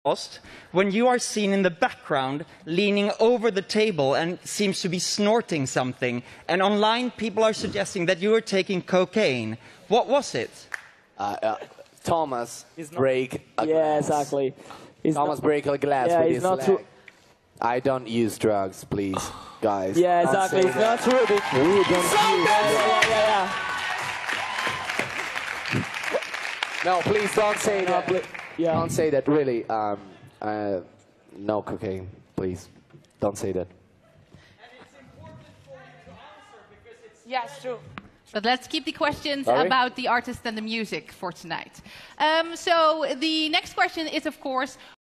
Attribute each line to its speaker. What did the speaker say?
Speaker 1: when you are seen in the background leaning over the table and seems to be snorting something, and online people are suggesting that you were taking cocaine. What was it?
Speaker 2: Thomas break a glass.
Speaker 3: Yeah, exactly.
Speaker 2: Thomas break a glass with his leg.
Speaker 3: True.
Speaker 2: I don't use drugs, please, guys.
Speaker 3: Yeah, exactly. It's not true.
Speaker 2: No, please don't say that.
Speaker 3: Yeah.
Speaker 2: Don't say that, really. No cocaine, please. Don't say that.
Speaker 4: And it's important for you to answer because it's...
Speaker 5: Yes, true.
Speaker 6: But let's keep the questions about the artist and the music for tonight. So the next question is, of course,